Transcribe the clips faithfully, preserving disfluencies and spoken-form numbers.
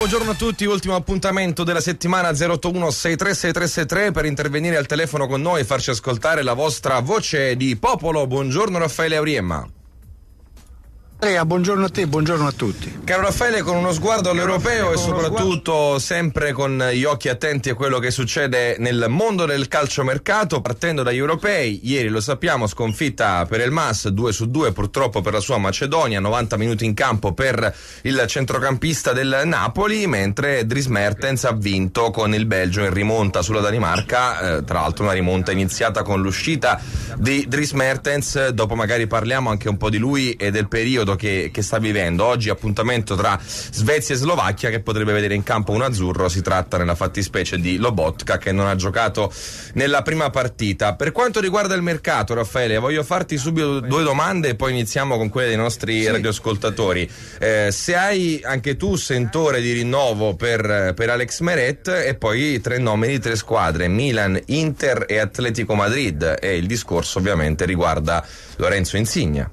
Buongiorno a tutti, ultimo appuntamento della settimana. Zero otto uno sei tre sei tre sei tre per intervenire al telefono con noi e farci ascoltare la vostra voce di popolo. Buongiorno Raffaele Auriemma. Buongiorno a te, buongiorno a tutti. Caro Raffaele, con uno sguardo all'europeo e soprattutto sempre con gli occhi attenti a quello che succede nel mondo del calciomercato, partendo dagli europei, ieri lo sappiamo, sconfitta per il M A S due su due purtroppo per la sua Macedonia, novanta minuti in campo per il centrocampista del Napoli, mentre Dries Mertens ha vinto con il Belgio in rimonta sulla Danimarca, eh, tra l'altro una rimonta iniziata con l'uscita di Dries Mertens. Dopo magari parliamo anche un po' di lui e del periodo Che, che sta vivendo. Oggi appuntamento tra Svezia e Slovacchia, che potrebbe vedere in campo un azzurro. Si tratta nella fattispecie di Lobotka, che non ha giocato nella prima partita. Per quanto riguarda il mercato, Raffaele, voglio farti subito due domande e poi iniziamo con quelle dei nostri sì. radioascoltatori. Eh, se hai anche tu sentore di rinnovo per, per Alex Meret, e poi tre nomi di tre squadre: Milan, Inter e Atletico Madrid, e il discorso ovviamente riguarda Lorenzo Insigne.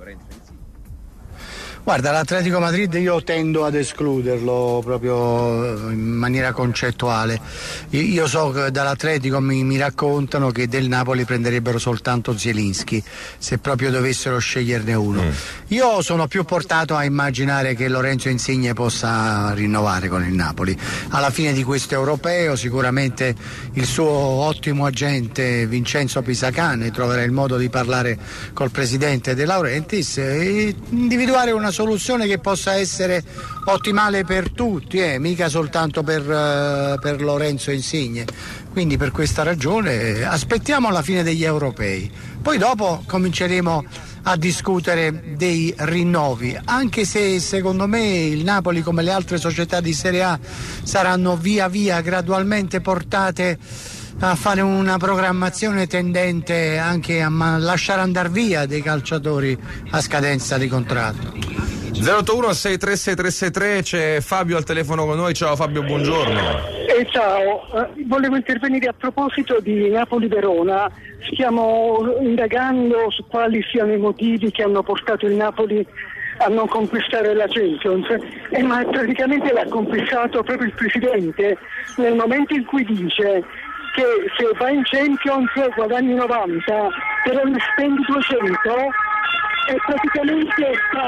Guarda, l'Atletico Madrid io tendo ad escluderlo proprio in maniera concettuale. Io so che dall'Atletico mi, mi raccontano che del Napoli prenderebbero soltanto Zielinski, se proprio dovessero sceglierne uno. Mm. Io sono più portato a immaginare che Lorenzo Insigne possa rinnovare con il Napoli. Alla fine di questo europeo sicuramente il suo ottimo agente Vincenzo Pisacane troverà il modo di parlare col presidente De Laurentiis e individuare una soluzione che possa essere ottimale per tutti, eh, mica soltanto per, uh, per Lorenzo Insigne. Quindi per questa ragione aspettiamo la fine degli europei, poi dopo cominceremo a discutere dei rinnovi, anche se secondo me il Napoli, come le altre società di Serie A, saranno via via gradualmente portate a fare una programmazione tendente anche a lasciare andare via dei calciatori a scadenza di contratto. zero otto uno sei tre sei tre sei tre, c'è Fabio al telefono con noi. Ciao Fabio, buongiorno. Eh, ciao, uh, volevo intervenire a proposito di Napoli-Verona. Stiamo indagando su quali siano i motivi che hanno portato il Napoli a non conquistare la Champions, eh, ma praticamente l'ha conquistato proprio il presidente nel momento in cui dice che se vai in Champions guadagni novanta, però ne spendi duecento e praticamente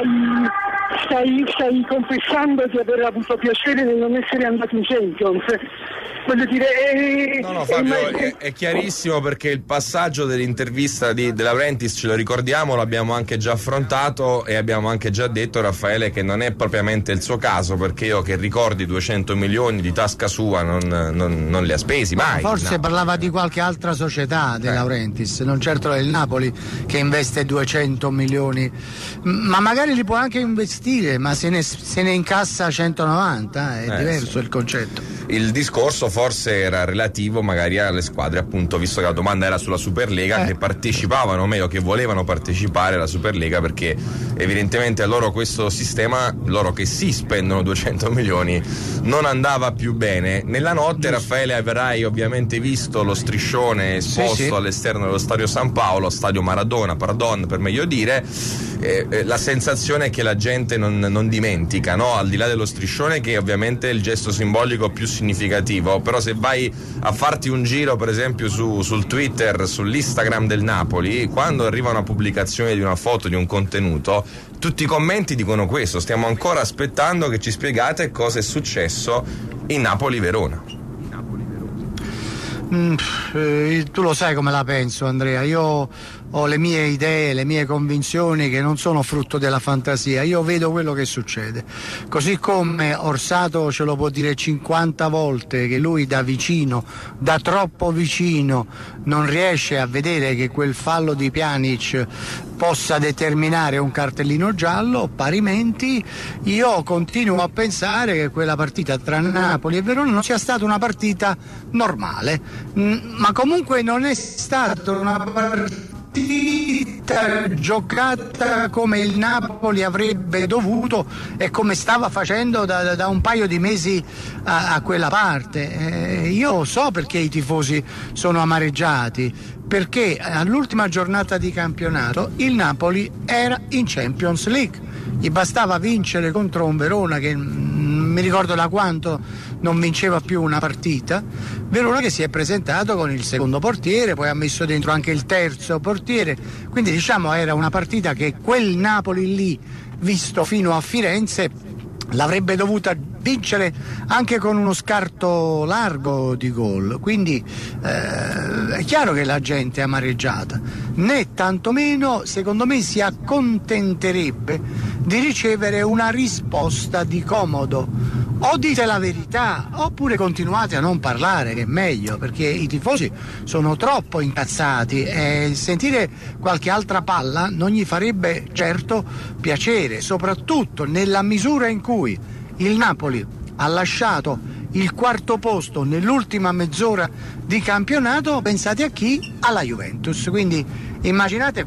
stai, stai, stai confessando di aver avuto piacere nel non essere andato in Champions. Voglio dire, è, no no Fabio, è, è chiarissimo, perché il passaggio dell'intervista di De Laurentiis, ce lo ricordiamo, l'abbiamo anche già affrontato e abbiamo anche già detto, Raffaele, che non è propriamente il suo caso, perché io che ricordi duecento milioni di tasca sua non, non, non li ha spesi mai. Forse no. parlava di qualche altra società De eh. Laurentiis, non certo il Napoli che investe duecento milioni, ma magari li può anche investire, ma se ne, se ne incassa centonovanta, è eh, diverso sì. il concetto. Il discorso forse era relativo magari alle squadre, appunto, visto che la domanda era sulla Superlega, eh. che partecipavano, o meglio che volevano partecipare alla Superlega, perché evidentemente a loro questo sistema, loro che sì spendono duecento milioni, non andava più bene. Nella notte, Raffaele, avrai ovviamente visto lo striscione esposto sì, sì. all'esterno dello stadio San Paolo, stadio Maradona, pardon per meglio dire. Eh, eh, la sensazione è che la gente non, non dimentica, no? Al di là dello striscione, che ovviamente è il gesto simbolico più significativo, però se vai a farti un giro per esempio su, sul Twitter, sull'Instagram del Napoli, quando arriva una pubblicazione di una foto, di un contenuto, tutti i commenti dicono questo: stiamo ancora aspettando che ci spiegate cosa è successo in Napoli-Verona. Mm, eh, tu lo sai come la penso, Andrea. Io ho le mie idee, le mie convinzioni che non sono frutto della fantasia. Io vedo quello che succede, così come Orsato ce lo può dire cinquanta volte che lui da vicino, da troppo vicino, non riesce a vedere che quel fallo di Pjanic possa determinare un cartellino giallo. Parimenti io continuo a pensare che quella partita tra Napoli e Verona non sia stata una partita normale, ma comunque non è stata una partita giocata come il Napoli avrebbe dovuto e come stava facendo da, da un paio di mesi a, a quella parte. Eh, io so perché i tifosi sono amareggiati, perché all'ultima giornata di campionato il Napoli era in Champions League, gli bastava vincere contro un Verona che mi ricordo da quanto non vinceva più una partita. Verona che si è presentato con il secondo portiere, poi ha messo dentro anche il terzo portiere, quindi diciamo era una partita che quel Napoli lì, visto fino a Firenze, l'avrebbe dovuta vincere anche con uno scarto largo di gol, quindi eh, è chiaro che la gente è amareggiata, né tantomeno secondo me si accontenterebbe di ricevere una risposta di comodo. O dite la verità oppure continuate a non parlare, che è meglio, perché i tifosi sono troppo incazzati e sentire qualche altra palla non gli farebbe certo piacere, soprattutto nella misura in cui il Napoli ha lasciato il quarto posto nell'ultima mezz'ora di campionato. Pensate a chi? Alla Juventus, quindi immaginate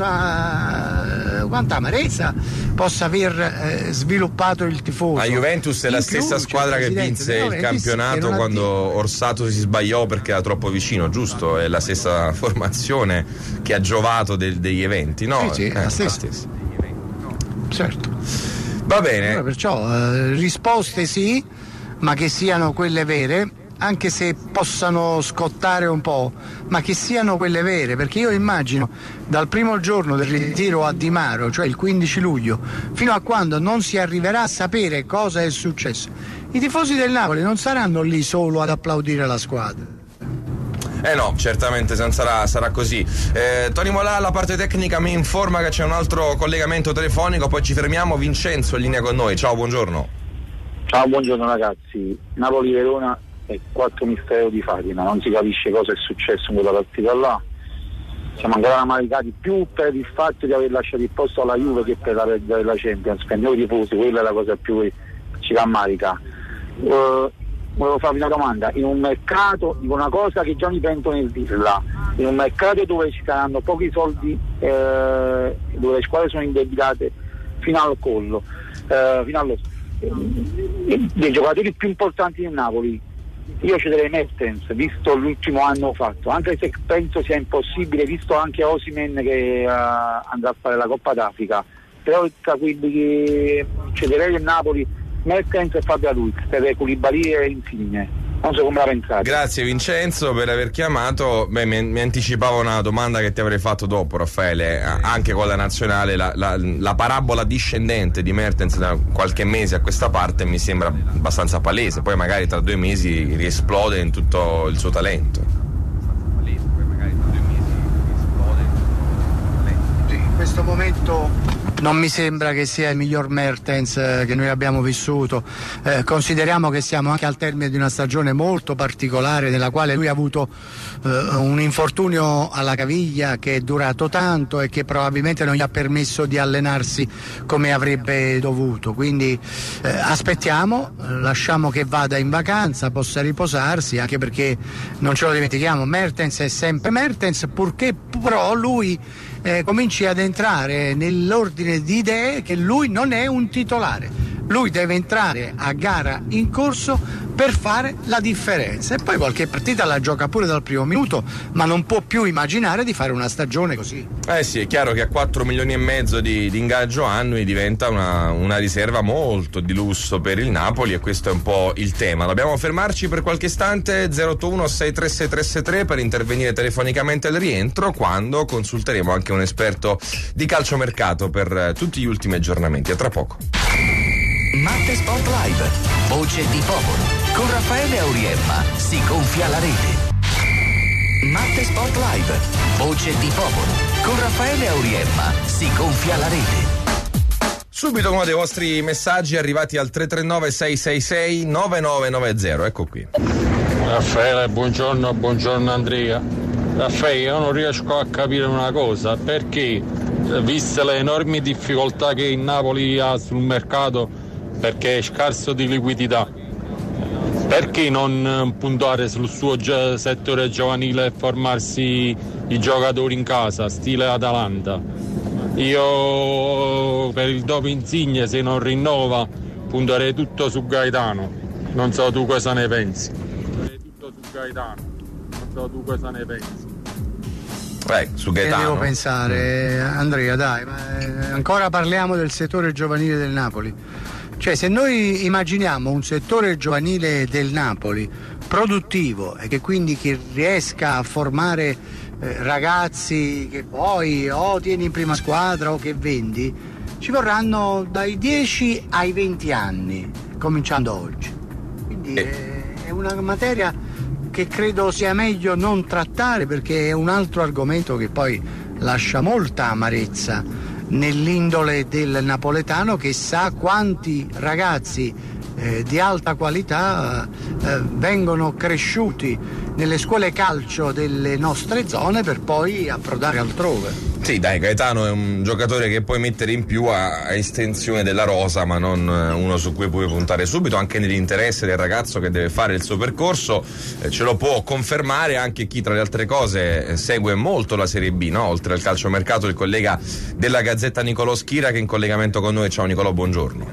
quanta, quanta amarezza possa aver eh, sviluppato il tifoso. La Juventus è la in stessa più, squadra che vinse il campionato quando Orsato si sbagliò perché era troppo vicino, giusto? È la stessa formazione che ha giovato del, degli eventi, no? Sì, sì, eh, la stessa. la stessa. Certo. Va bene. Allora, perciò eh, risposte sì, ma che siano quelle vere, anche se possano scottare un po', ma che siano quelle vere, perché io immagino dal primo giorno del ritiro a Di Maro, cioè il quindici luglio, fino a quando non si arriverà a sapere cosa è successo, i tifosi del Napoli non saranno lì solo ad applaudire la squadra. Eh no, certamente non sarà, sarà così. Eh, Tony Molà, la parte tecnica mi informa che c'è un altro collegamento telefonico, poi ci fermiamo. Vincenzo in linea con noi, ciao, buongiorno. Ciao, buongiorno ragazzi. Napoli-Verona è quattro mistero di Fatima, non si capisce cosa è successo in quella partita là. Siamo ancora ammalicati più per il fatto di aver lasciato il posto alla Juve che per la perdita della Champions, per noi tifosi quella è la cosa più che ci rammarica. Uh, volevo farvi una domanda: in un mercato, dico una cosa che già mi pento nel dirla, in un mercato dove ci saranno pochi soldi, eh, dove le squadre sono indebitate fino al collo, eh, fino allo eh, dei giocatori più importanti del Napoli, io cederei Mertens, visto l'ultimo anno fatto, anche se penso sia impossibile, visto anche Osimhen che uh, andrà a fare la Coppa d'Africa, però tra quelli che cederei del Napoli Mertens e Fabio Luiz, per Koulibaly e Insigne. Non so come la pensate. Grazie Vincenzo per aver chiamato. Beh, mi, mi anticipavo una domanda che ti avrei fatto dopo, Raffaele. Anche con la nazionale la, la, la parabola discendente di Mertens da qualche mese a questa parte mi sembra abbastanza palese. Poi magari tra due mesi riesplode in tutto il suo talento. In questo momento non mi sembra che sia il miglior Mertens eh, che noi abbiamo vissuto. Eh, consideriamo che siamo anche al termine di una stagione molto particolare nella quale lui ha avuto eh, un infortunio alla caviglia che è durato tanto e che probabilmente non gli ha permesso di allenarsi come avrebbe dovuto. Quindi eh, aspettiamo, eh, lasciamo che vada in vacanza, possa riposarsi, anche perché non ce lo dimentichiamo, Mertens è sempre Mertens, purché però lui Eh, cominci ad entrare nell'ordine di idee che lui non è un titolare, lui deve entrare a gara in corso per fare la differenza e poi qualche partita la gioca pure dal primo minuto, ma non può più immaginare di fare una stagione così. Eh sì, è chiaro che a quattro milioni e mezzo di, di ingaggio annui diventa una, una riserva molto di lusso per il Napoli e questo è un po' il tema. Dobbiamo fermarci per qualche istante. Zero otto uno sei tre sei tre sei tre per intervenire telefonicamente al rientro, quando consulteremo anche un esperto di calciomercato per tutti gli ultimi aggiornamenti. A tra poco. Matte Sport Live, voce di popolo. Con Raffaele Auriemma si gonfia la rete. Matte Sport Live, voce di popolo. Con Raffaele Auriemma si gonfia la rete. Subito uno dei vostri messaggi arrivati al tre tre nove sei sei sei nove nove nove zero. Ecco qui. Raffaele, buongiorno, buongiorno Andrea. Raffaele, io non riesco a capire una cosa, perché viste le enormi difficoltà che il Napoli ha sul mercato, perché è scarso di liquidità, perché non puntare sul suo gi- settore giovanile e formarsi i giocatori in casa, stile Atalanta? Io per il dopo Insigne, se non rinnova, punterei tutto su Gaetano. Non so tu cosa ne pensi. Punterei tutto su Gaetano. Non so tu cosa ne pensi. Eh, su Gaetano. Che devo pensare, Andrea, dai, ma ancora parliamo del settore giovanile del Napoli. Cioè, se noi immaginiamo un settore giovanile del Napoli produttivo e che quindi che riesca a formare eh, ragazzi che poi o tieni in prima squadra o che vendi, ci vorranno dai dieci ai venti anni, cominciando oggi. Quindi eh. è una materia che credo sia meglio non trattare, perché è un altro argomento che poi lascia molta amarezza nell'indole del napoletano, che sa quanti ragazzi eh, di alta qualità eh, vengono cresciuti nelle scuole calcio delle nostre zone per poi approdare altrove. Sì, dai, Gaetano è un giocatore che puoi mettere in più a, a estensione della rosa, ma non uno su cui puoi puntare subito, anche nell'interesse del ragazzo che deve fare il suo percorso. Eh, ce lo può confermare anche chi, tra le altre cose, eh, segue molto la Serie B, no? Oltre al calciomercato, il collega della Gazzetta Nicolò Schira, che è in collegamento con noi. Ciao Nicolò, buongiorno.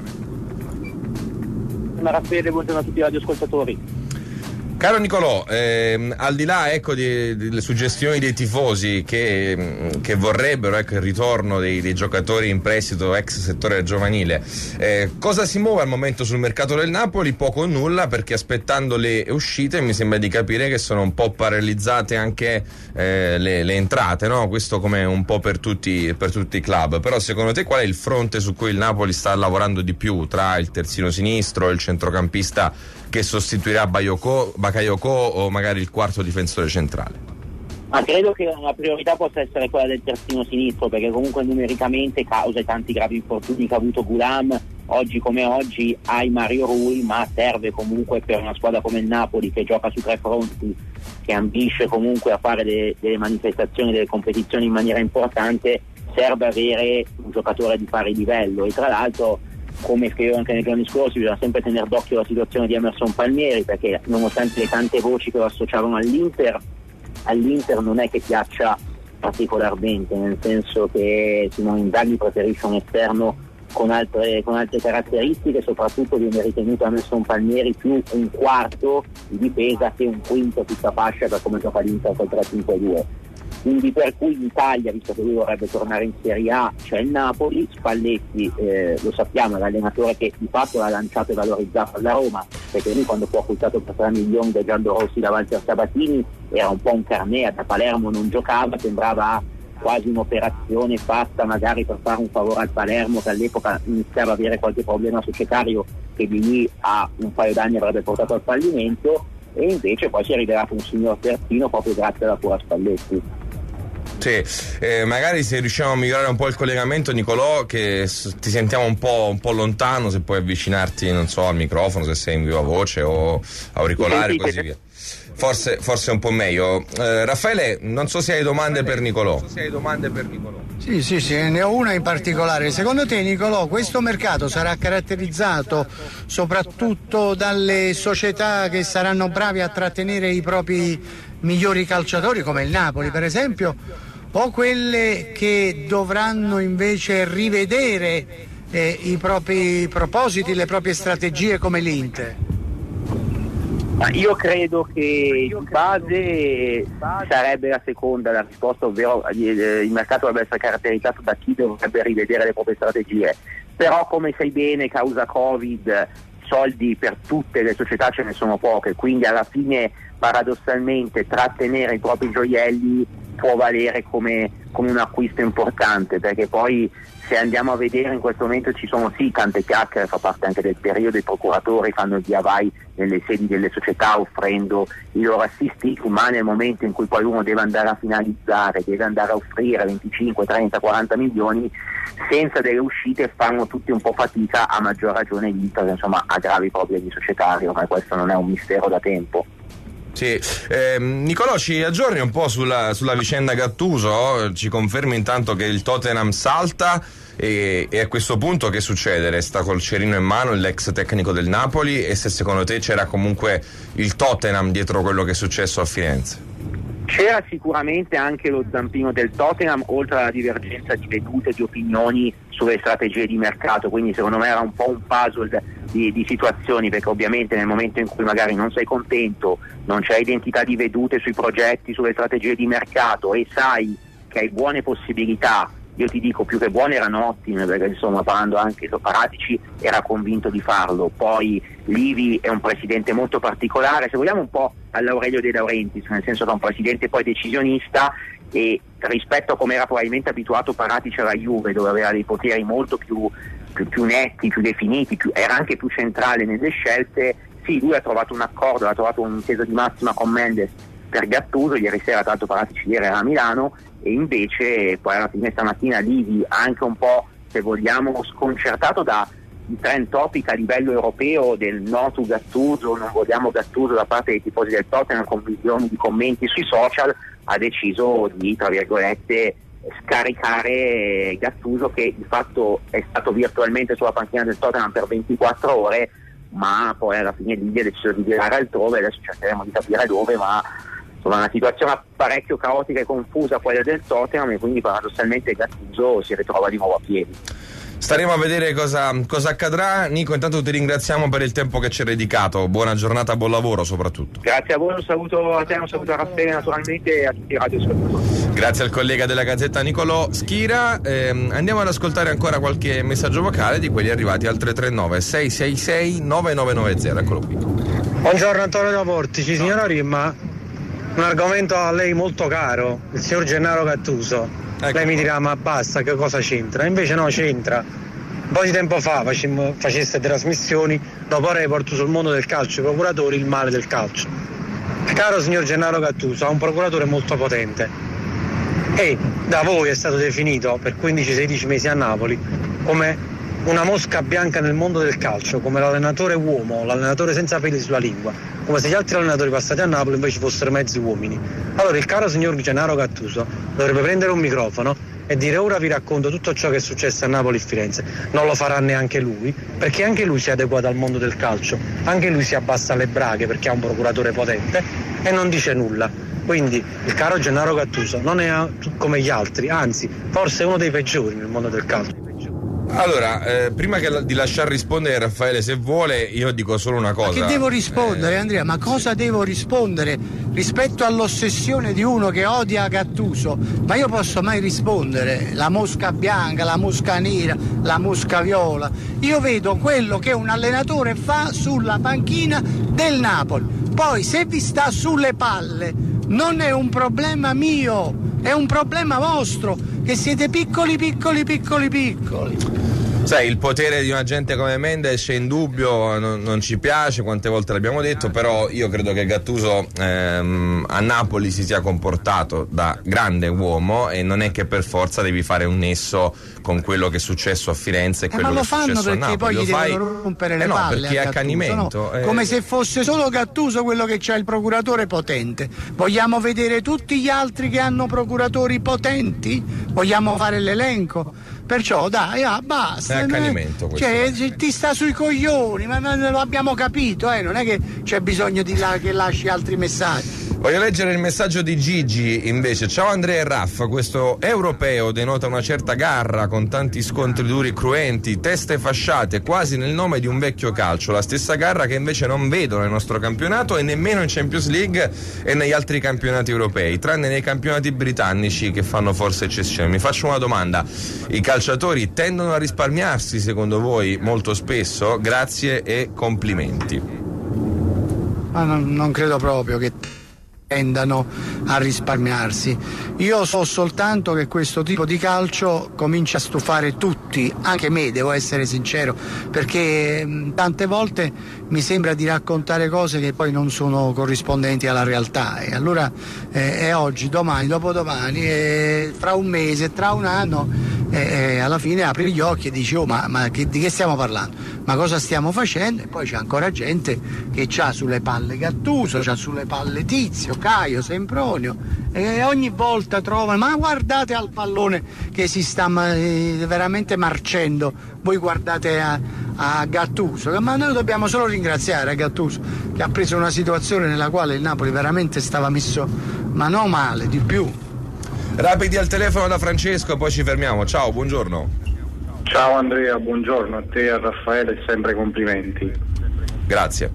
Raffaele, buongiorno a tutti i radioascoltatori. Caro Nicolò, ehm, al di là ecco, di, delle suggestioni dei tifosi che, che vorrebbero ecco, il ritorno dei, dei giocatori in prestito ex settore giovanile, eh, cosa si muove al momento sul mercato del Napoli? Poco o nulla, perché aspettando le uscite mi sembra di capire che sono un po' paralizzate anche eh, le, le entrate, no? Questo come un po' per tutti, per tutti i club. Però secondo te qual è il fronte su cui il Napoli sta lavorando di più, tra il terzino sinistro e il centrocampista che sostituirà Bakayoko, Bakayoko o magari il quarto difensore centrale? Ma credo che la priorità possa essere quella del terzino sinistro, perché comunque numericamente, causa i tanti gravi infortuni che ha avuto Gulam, oggi come oggi hai Mario Rui, ma serve comunque per una squadra come il Napoli, che gioca su tre fronti, che ambisce comunque a fare de- delle manifestazioni, delle competizioni in maniera importante, serve avere un giocatore di pari livello. E tra l'altro, come scrivevo anche nei giorni scorsi, bisogna sempre tenere d'occhio la situazione di Emerson Palmieri, perché nonostante le tante voci che lo associavano all'Inter, all'Inter non è che piaccia particolarmente, nel senso che Simone Inzaghi preferisce un esterno con altre, con altre caratteristiche. Soprattutto viene ritenuto Emerson Palmieri più un quarto di difesa che un quinto tutta fascia, per come gioca l'Inter col tre cinque due. Quindi per cui in Italia, visto che lui vorrebbe tornare in Serie A, c'è il Napoli. Spalletti, eh, lo sappiamo, è l'allenatore che di fatto l'ha lanciato e valorizzato alla Roma, perché lui quando fu acquistato per tre milioni da Gianlo Rossi da Walter Sabatini era un po' un carnea, da Palermo non giocava, sembrava quasi un'operazione fatta magari per fare un favore al Palermo, che all'epoca iniziava ad avere qualche problema societario che di lì a un paio d'anni avrebbe portato al fallimento, e invece poi si è rivelato un signor terzino proprio grazie alla cura Spalletti. Sì, eh, magari se riusciamo a migliorare un po' il collegamento, Nicolò, che s- ti sentiamo un po', un po' lontano, se puoi avvicinarti, non so, al microfono, se sei in viva voce o auricolare, così via. Forse, forse un po' meglio. Eh, Raffaele, non so se hai domande per Nicolò. Non so se hai domande per Nicolò. Sì, sì, sì, ne ho una in particolare. Secondo te, Nicolò, questo mercato sarà caratterizzato soprattutto dalle società che saranno bravi a trattenere i propri migliori calciatori, come il Napoli per esempio, o quelle che dovranno invece rivedere eh, i propri propositi, le proprie strategie, come l'Inter? Ma io credo che di base sarebbe la seconda la risposta, ovvero il mercato dovrebbe essere caratterizzato da chi dovrebbe rivedere le proprie strategie. Però, come sai bene, causa Covid, soldi per tutte le società ce ne sono poche, quindi alla fine paradossalmente trattenere i propri gioielli può valere come, come un acquisto importante, perché poi se andiamo a vedere in questo momento ci sono sì tante chiacchiere, fa parte anche del periodo, i procuratori fanno il via vai nelle sedi delle società offrendo i loro assistiti, ma nel momento in cui poi uno deve andare a finalizzare, deve andare a offrire venticinque, trenta, quaranta milioni senza delle uscite, fanno tutti un po' fatica, a maggior ragione l'Inter, insomma, ha gravi problemi societari, ma questo non è un mistero da tempo. Sì, eh, Nicolò, ci aggiorni un po' sulla, sulla vicenda Gattuso? Ci confermi intanto che il Tottenham salta e, e a questo punto che succede? Resta col cerino in mano l'ex tecnico del Napoli, e se secondo te c'era comunque il Tottenham dietro quello che è successo a Firenze? C'era sicuramente anche lo zampino del Tottenham, oltre alla divergenza di vedute e di opinioni sulle strategie di mercato, quindi secondo me era un po' un puzzle di, di situazioni, perché ovviamente nel momento in cui magari non sei contento, non c'è identità di vedute sui progetti, sulle strategie di mercato, e sai che hai buone possibilità io ti dico più che buone erano ottime, perché insomma parlando anche con Paratici era convinto di farlo. Poi Livi è un presidente molto particolare, se vogliamo un po' all'Aurelio De Laurentiis, nel senso che è un presidente poi decisionista, e rispetto a come era probabilmente abituato Paratici alla Juve, dove aveva dei poteri molto più, più, più netti, più definiti, più, era anche più centrale nelle scelte. Sì, lui ha trovato un accordo, ha trovato un'intesa di massima con Mendes per Gattuso. Ieri sera tra l'altro Paratici ieri era a Milano, e invece poi alla fine stamattina Livi anche un po', se vogliamo, sconcertato da il trend topic a livello europeo del no to Gattuso, non vogliamo Gattuso da parte dei tifosi del Tottenham, con milioni di commenti sui social, ha deciso di, tra virgolette, scaricare Gattuso, che di fatto è stato virtualmente sulla panchina del Tottenham per ventiquattro ore, ma poi alla fine Livi ha deciso di virare altrove. Adesso cercheremo di capire dove, ma insomma una situazione parecchio caotica e confusa quella del Tottenham, e quindi paradossalmente Gattuso si ritrova di nuovo a piedi. Staremo a vedere cosa, cosa accadrà. Nico, intanto ti ringraziamo per il tempo che ci hai dedicato. Buona giornata, buon lavoro soprattutto. Grazie a voi, un saluto a te, un saluto a Raffaele naturalmente e a tutti i radioascoltatori. Grazie al collega della Gazzetta Nicolò Schira. Eh, andiamo ad ascoltare ancora qualche messaggio vocale di quelli arrivati al tre tre nove sei sei sei nove nove nove zero. Eccolo qui. Buongiorno Antonio da Portici, signora Rimma. Un argomento a lei molto caro, il signor Gennaro Gattuso. Ecco. Lei mi dirà ma basta, che cosa c'entra? Invece no, c'entra. Un po' di tempo fa facemmo, faceste trasmissioni dopo report sul mondo del calcio, i procuratori, il male del calcio. Caro signor Gennaro Gattuso, ha un procuratore molto potente e da voi è stato definito per quindici sedici mesi a Napoli come una mosca bianca nel mondo del calcio, come l'allenatore uomo, l'allenatore senza peli sulla lingua, come se gli altri allenatori passati a Napoli invece fossero mezzi uomini. Allora il caro signor Gennaro Gattuso dovrebbe prendere un microfono e dire: ora vi racconto tutto ciò che è successo a Napoli e Firenze. Non lo farà neanche lui, perché anche lui si è adeguato al mondo del calcio, anche lui si abbassa le braghe perché ha un procuratore potente e non dice nulla. Quindi il caro Gennaro Gattuso non è come gli altri, anzi forse è uno dei peggiori nel mondo del calcio. Allora, eh, prima che di lasciar rispondere Raffaele, se vuole, io dico solo una cosa. Ma che devo rispondere, eh... Andrea? Ma cosa devo rispondere rispetto all'ossessione di uno che odia Gattuso? Ma io posso mai rispondere? La mosca bianca, la mosca nera, la mosca viola. Io vedo quello che un allenatore fa sulla panchina del Napoli. Poi se vi sta sulle palle non è un problema mio, è un problema vostro, che siete piccoli, piccoli, piccoli, piccoli. Sai, il potere di una gente come Mendes è in dubbio, non, non ci piace, quante volte l'abbiamo detto, però io credo che Gattuso ehm, a Napoli si sia comportato da grande uomo, e non è che per forza devi fare un nesso con quello che è successo a Firenze e quello eh, ma che è successo a Napoli. Ma lo fanno perché poi gli fai... devono rompere le eh no, palle perché è accanimento. No? Eh... Come se fosse solo Gattuso quello che c'ha il procuratore potente. Vogliamo vedere tutti gli altri che hanno procuratori potenti? Vogliamo fare l'elenco? Perciò dai, ah, basta. È accanimento questo. Cioè, ti sta sui coglioni, ma lo abbiamo capito, eh? Non è che c'è bisogno di là che lasci altri messaggi. Voglio leggere il messaggio di Gigi invece. Ciao Andrea e Raff, questo europeo denota una certa garra con tanti scontri duri e cruenti, teste fasciate quasi nel nome di un vecchio calcio, la stessa garra che invece non vedo nel nostro campionato e nemmeno in Champions League e negli altri campionati europei, tranne nei campionati britannici che fanno forse eccezione. Mi faccio una domanda: i calciatori tendono a risparmiarsi secondo voi molto spesso? Grazie e complimenti. Ma non, non credo proprio che tendano a risparmiarsi. Io so soltanto che questo tipo di calcio comincia a stufare tutti, anche me, devo essere sincero, perché mh, tante volte mi sembra di raccontare cose che poi non sono corrispondenti alla realtà, e allora eh, è oggi, domani, dopodomani, eh, fra un mese, tra un anno, eh, alla fine apri gli occhi e dici: oh, ma, ma che, di che stiamo parlando? Ma cosa stiamo facendo? E poi c'è ancora gente che c'ha sulle palle Gattuso, c'ha sulle palle Tizio, Caio, Sempronio, e ogni volta trovano: ma guardate al pallone che si sta eh, veramente marcendo, voi guardate a, a Gattuso. Ma noi dobbiamo solo ringraziare Gattuso, che ha preso una situazione nella quale il Napoli veramente stava messo, ma non male, di più. Rapidi al telefono da Francesco, poi ci fermiamo. Ciao, buongiorno. Ciao Andrea, buongiorno a te e a Raffaele, sempre complimenti. Grazie.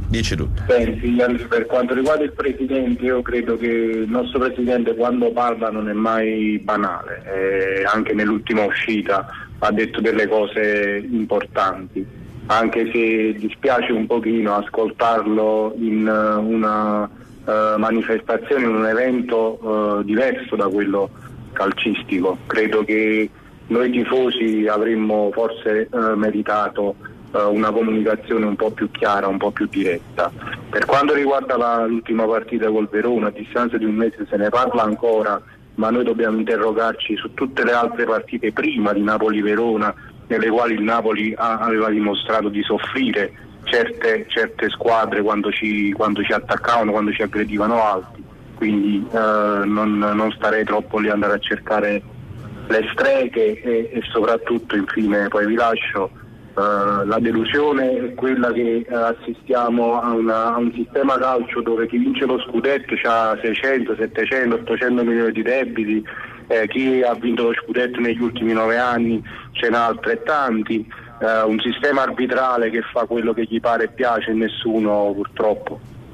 Dici tutto. Senti, per quanto riguarda il Presidente, io credo che il nostro Presidente quando parla non è mai banale, eh, anche nell'ultima uscita ha detto delle cose importanti, anche se dispiace un pochino ascoltarlo in uh, una uh, manifestazione, in un evento uh, diverso da quello calcistico. Credo che noi tifosi avremmo forse uh, meritato una comunicazione un po' più chiara, un po' più diretta. Per quanto riguarda la, l'ultima partita col Verona, a distanza di un mese se ne parla ancora, ma noi dobbiamo interrogarci su tutte le altre partite prima di Napoli-Verona, nelle quali il Napoli ha, aveva dimostrato di soffrire certe, certe squadre quando ci, quando ci attaccavano, quando ci aggredivano alti. Quindi eh, non, non starei troppo lì ad andare a cercare le streghe e, e soprattutto, infine, poi vi lascio. Uh, la delusione è quella che uh, assistiamo a, una, a un sistema calcio dove chi vince lo scudetto ha seicento, settecento, ottocento milioni di debiti, eh, chi ha vinto lo scudetto negli ultimi nove anni ce n'ha altrettanti, uh, un sistema arbitrale che fa quello che gli pare e piace e nessuno purtroppo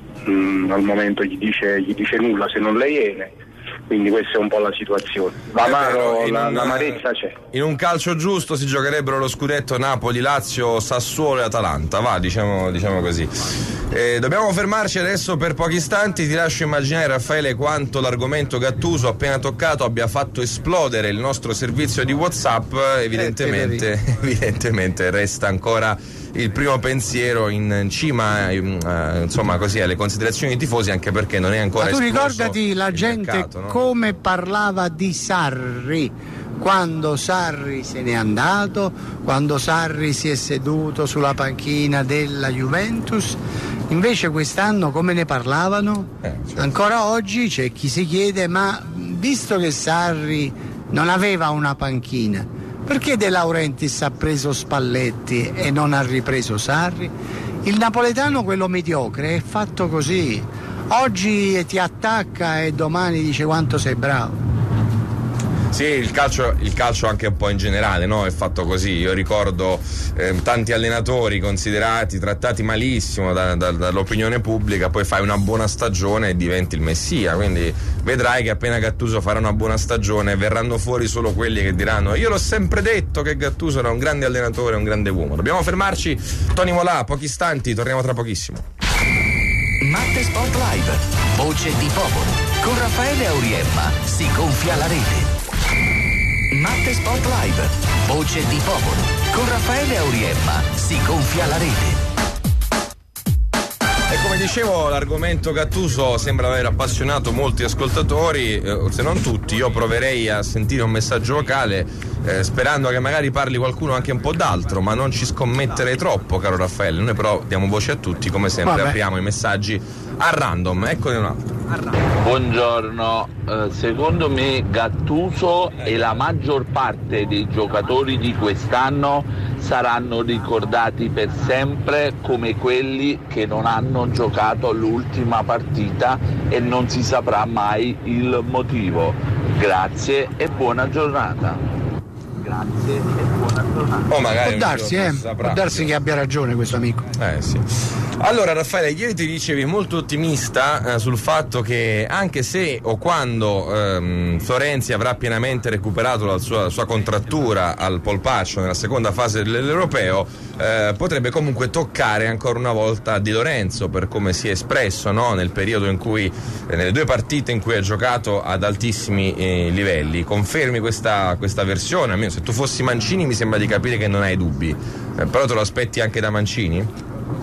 mm, al momento gli dice, gli dice nulla se non le iene. Quindi questa è un po' la situazione. L'amaro, la, l'amarezza c'è. In un calcio giusto si giocherebbero lo scudetto Napoli, Lazio, Sassuolo e Atalanta, va, diciamo, diciamo così. Eh, dobbiamo fermarci adesso per pochi istanti. Ti lascio immaginare, Raffaele, quanto l'argomento Gattuso appena toccato abbia fatto esplodere il nostro servizio di WhatsApp. Evidentemente, eh, evidentemente resta ancora il primo pensiero in cima, uh, insomma, così alle considerazioni dei tifosi, anche perché non è ancora. Ma tu ricordati la gente mercato, no? Come parlava di Sarri quando Sarri se n'è andato, quando Sarri si è seduto sulla panchina della Juventus. Invece quest'anno come ne parlavano? Eh, certo. Ancora oggi c'è chi si chiede: ma visto che Sarri non aveva una panchina, perché De Laurentiis ha preso Spalletti e non ha ripreso Sarri? Il napoletano, quello mediocre, è fatto così. Oggi ti attacca e domani dice quanto sei bravo. Sì, il calcio, il calcio anche un po' in generale, no? È fatto così. Io ricordo eh, tanti allenatori considerati, trattati malissimo da, da, dall'opinione pubblica, poi fai una buona stagione e diventi il messia. Quindi vedrai che appena Gattuso farà una buona stagione verranno fuori solo quelli che diranno: io l'ho sempre detto che Gattuso era un grande allenatore, un grande uomo. Dobbiamo fermarci. Tony Molà, pochi istanti, torniamo tra pochissimo. Matte Sport Live, voce di popolo. Con Raffaele Auriemma si gonfia la rete. Matte Sport Live, voce di popolo. Con Raffaele Auriemma si gonfia la rete. E come dicevo, l'argomento Gattuso sembra aver appassionato molti ascoltatori, eh, se non tutti. Io proverei a sentire un messaggio vocale, eh, sperando che magari parli qualcuno anche un po' d'altro, ma non ci scommettere troppo, caro Raffaele. Noi però diamo voce a tutti, come sempre. Vabbè. Apriamo i messaggi a random. Eccone un altro. Buongiorno, eh, secondo me Gattuso e la maggior parte dei giocatori di quest'anno saranno ricordati per sempre come quelli che non hanno giocato l'ultima partita e non si saprà mai il motivo. Grazie e buona giornata. Grazie e buona giornata. Oh, magari può darsi, eh, può darsi che abbia ragione questo amico. Eh sì. Allora Raffaele, ieri ti dicevi molto ottimista eh, sul fatto che anche se o quando ehm, Florenzi avrà pienamente recuperato la sua, la sua contrattura al polpaccio nella seconda fase dell'Europeo, eh, potrebbe comunque toccare ancora una volta Di Lorenzo, per come si è espresso, no? Nel periodo in cui, eh, nelle due partite in cui ha giocato ad altissimi eh, livelli. Confermi questa, questa versione? Almeno se tu fossi Mancini mi sembra di capire che non hai dubbi, eh, però te lo aspetti anche da Mancini?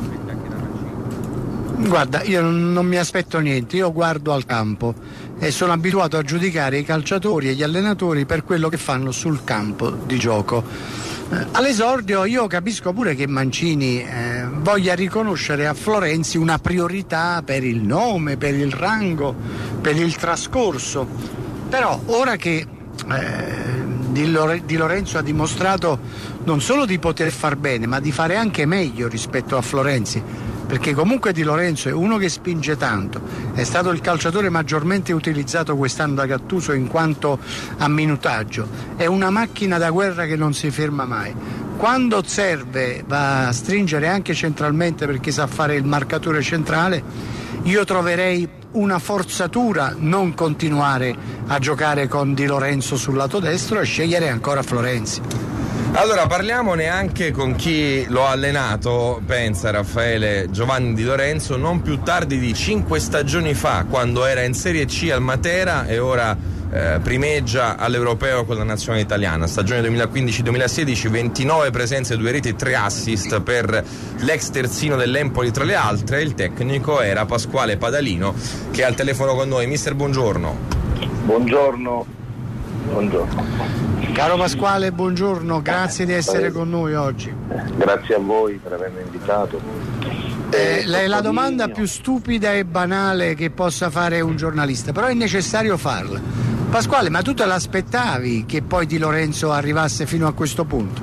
Guarda, io non mi aspetto niente, io guardo al campo e sono abituato a giudicare i calciatori e gli allenatori per quello che fanno sul campo di gioco. Eh, all'esordio io capisco pure che Mancini eh, voglia riconoscere a Florenzi una priorità per il nome, per il rango, per il trascorso, però ora che eh, Di, Lore- Di Lorenzo ha dimostrato non solo di poter far bene, ma di fare anche meglio rispetto a Florenzi, perché comunque Di Lorenzo è uno che spinge tanto, è stato il calciatore maggiormente utilizzato quest'anno da Gattuso in quanto a minutaggio, è una macchina da guerra che non si ferma mai. quando serve va a stringere anche centralmente perché sa fare il marcatore centrale. Io troverei una forzatura non continuare a giocare con Di Lorenzo sul lato destro e scegliere ancora Florenzi. Allora parliamone anche con chi lo ha allenato. Pensa, Raffaele, Giovanni Di Lorenzo, non più tardi di cinque stagioni fa, quando era in Serie C al Matera e ora eh, primeggia all'Europeo con la nazionale italiana. Stagione duemilaquindici duemilasedici, ventinove presenze, due reti e tre assist per l'ex terzino dell'Empoli tra le altre. Il tecnico era Pasquale Padalino, che è al telefono con noi. Mister, buongiorno. Buongiorno. Buongiorno. Caro Pasquale, buongiorno, grazie di essere con noi oggi. Grazie a voi per avermi invitato. Eh, è la domanda più stupida e banale che possa fare un giornalista, però è necessario farla. Pasquale, ma tu te l'aspettavi che poi Di Lorenzo arrivasse fino a questo punto?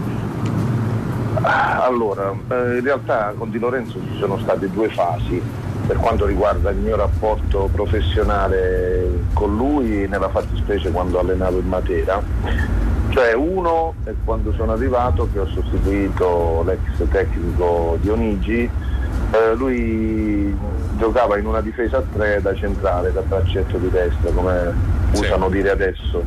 Allora, in realtà con Di Lorenzo ci sono state due fasi per quanto riguarda il mio rapporto professionale con lui, nella fattispecie quando allenavo in Matera. Cioè, uno è quando sono arrivato, che ho sostituito l'ex tecnico Dionigi. Eh, lui giocava in una difesa a tre da centrale, da braccetto di destra, come sì. usano dire adesso.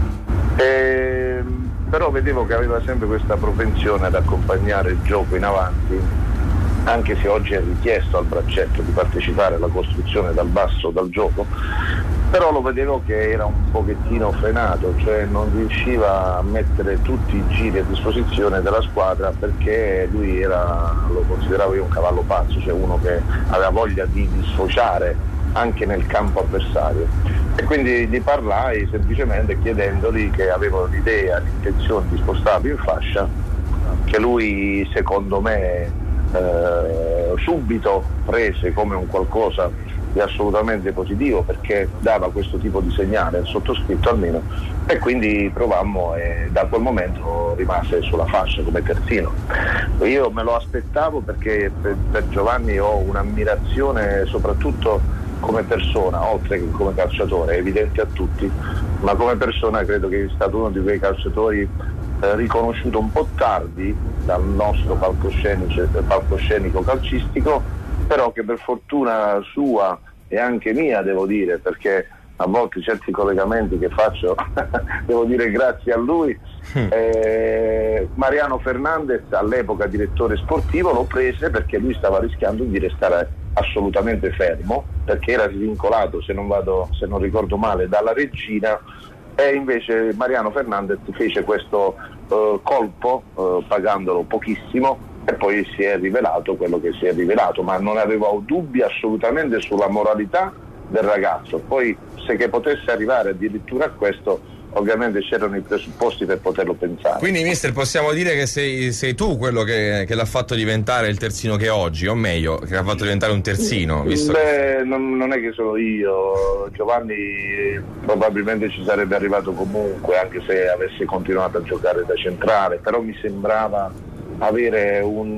E, però vedevo che aveva sempre questa propensione ad accompagnare il gioco in avanti, anche se oggi è richiesto al braccetto di partecipare alla costruzione dal basso dal gioco, però lo vedevo che era un pochettino frenato, cioè non riusciva a mettere tutti i giri a disposizione della squadra, perché lui era, lo consideravo io un cavallo pazzo, cioè uno che aveva voglia di, di sfociare anche nel campo avversario. E quindi gli parlai semplicemente chiedendogli, che avevo l'idea, l'intenzione di spostarlo in fascia, che lui secondo me Eh, subito prese come un qualcosa di assolutamente positivo, perché dava questo tipo di segnale al sottoscritto almeno, e quindi provammo e da quel momento rimase sulla fascia come terzino. Io me lo aspettavo perché per, per Giovanni ho un'ammirazione soprattutto come persona, oltre che come calciatore, è evidente a tutti, ma come persona credo che sia stato uno di quei calciatori riconosciuto un po' tardi dal nostro palcoscenico, palcoscenico calcistico, però che per fortuna sua e anche mia, devo dire, perché a volte certi collegamenti che faccio devo dire grazie a lui, eh, Mariano Fernandez, all'epoca direttore sportivo, lo prese perché lui stava rischiando di restare assolutamente fermo, perché era svincolato, se non vado, se non ricordo male, dalla regina, e invece Mariano Fernandez fece questo uh, colpo uh, pagandolo pochissimo, e poi si è rivelato quello che si è rivelato, ma non avevo dubbi assolutamente sulla moralità del ragazzo. Poi se che potesse arrivare addirittura a questo, ovviamente c'erano i presupposti per poterlo pensare. Quindi, mister, possiamo dire che sei, sei tu quello che, che l'ha fatto diventare il terzino che è oggi, o meglio, che l'ha fatto diventare un terzino? Visto Beh, che... non, non è che sono io, Giovanni probabilmente ci sarebbe arrivato comunque, anche se avesse continuato a giocare da centrale, però mi sembrava avere un,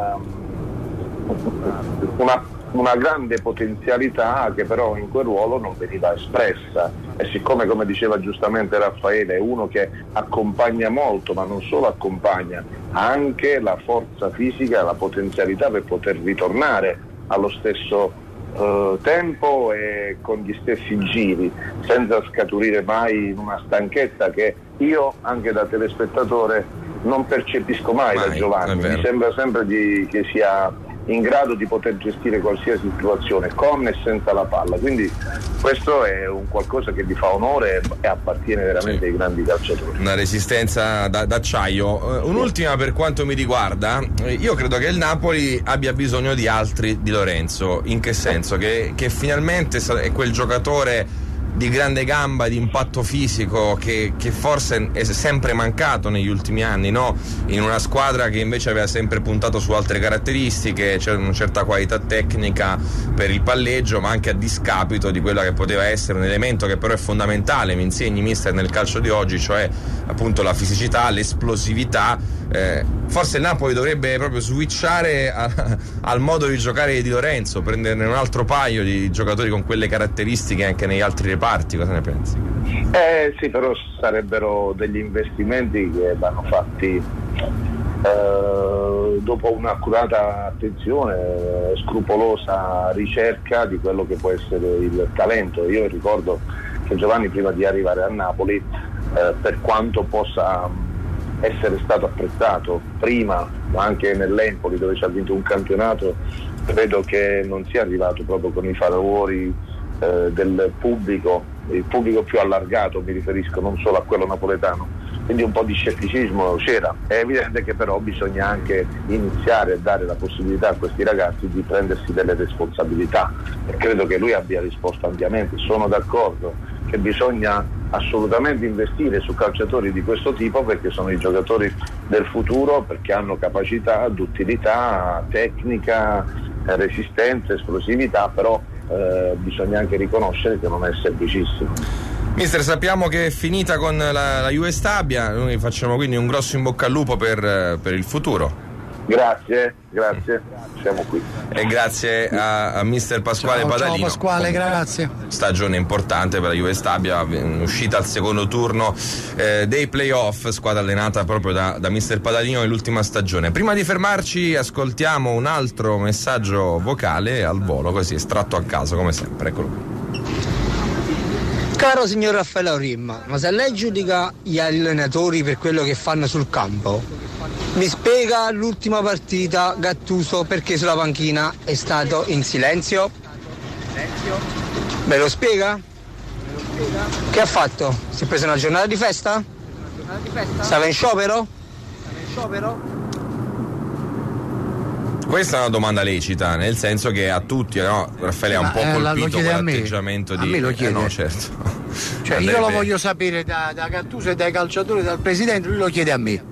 una, una grande potenzialità che però in quel ruolo non veniva espressa, e siccome, come diceva giustamente Raffaele, è uno che accompagna molto, ma non solo accompagna, ha anche la forza fisica, la potenzialità per poter ritornare allo stesso uh, tempo e con gli stessi giri, senza scaturire mai in una stanchezza che io, anche da telespettatore, non percepisco mai, mai da Giovanni. Mi sembra sempre di, che sia in grado di poter gestire qualsiasi situazione con e senza la palla, quindi questo è un qualcosa che gli fa onore e appartiene veramente sì. ai grandi calciatori. Una resistenza da, d'acciaio. Un'ultima per quanto mi riguarda, io credo che il Napoli abbia bisogno di altri Di Lorenzo. In che senso? Che, che finalmente è quel giocatore di grande gamba, di impatto fisico che, che forse è sempre mancato negli ultimi anni, no? In una squadra che invece aveva sempre puntato su altre caratteristiche, c'era una certa qualità tecnica per il palleggio, ma anche a discapito di quella che poteva essere un elemento che però è fondamentale, mi insegni, mister, nel calcio di oggi, cioè appunto la fisicità, l'esplosività. Eh, forse il Napoli dovrebbe proprio switchare a, al modo di giocare di Di Lorenzo, prenderne un altro paio di giocatori con quelle caratteristiche anche negli altri reparti. Cosa ne pensi? Eh sì, però sarebbero degli investimenti che vanno fatti eh, dopo un'accurata attenzione, eh, scrupolosa ricerca di quello che può essere il talento. Io ricordo che Giovanni, prima di arrivare a Napoli, eh, per quanto possa essere stato apprezzato prima, ma anche nell'Empoli dove ci ha vinto un campionato, credo che non sia arrivato proprio con i favori eh, del pubblico, il pubblico più allargato, mi riferisco non solo a quello napoletano, quindi un po' di scetticismo c'era. È evidente che però bisogna anche iniziare a dare la possibilità a questi ragazzi di prendersi delle responsabilità, e credo che lui abbia risposto ampiamente. Sono d'accordo che bisogna assolutamente investire su calciatori di questo tipo, perché sono i giocatori del futuro, perché hanno capacità, duttilità, tecnica, resistenza, esplosività, però eh, bisogna anche riconoscere che non è semplicissimo. Mister, sappiamo che è finita con la, la Juve Stabia, noi facciamo quindi un grosso in bocca al lupo per, per il futuro. Grazie, grazie, siamo qui. E grazie a, a mister Pasquale ciao, Padalino. Ciao Pasquale, grazie. Stagione importante per la Juve Stabia, uscita al secondo turno eh, dei playoff, squadra allenata proprio da, da mister Padalino nell'ultima stagione. Prima di fermarci ascoltiamo un altro messaggio vocale al volo, così estratto a caso come sempre, eccolo qui. Caro signor Raffaele Aurimma, ma se lei giudica gli allenatori per quello che fanno sul campo, mi spiega l'ultima partita Gattuso perché sulla panchina è stato in silenzio? Me lo spiega? Che ha fatto? Si è preso una giornata di festa? Stava in sciopero? Questa è una domanda lecita, nel senso che a tutti, no? Raffaele ha un po' eh, colpito a quell'atteggiamento di... me lo chiede. Eh no, certo. Cioè, io lo voglio sapere da, da Gattuso e dai calciatori, dal presidente, lui lo chiede a me.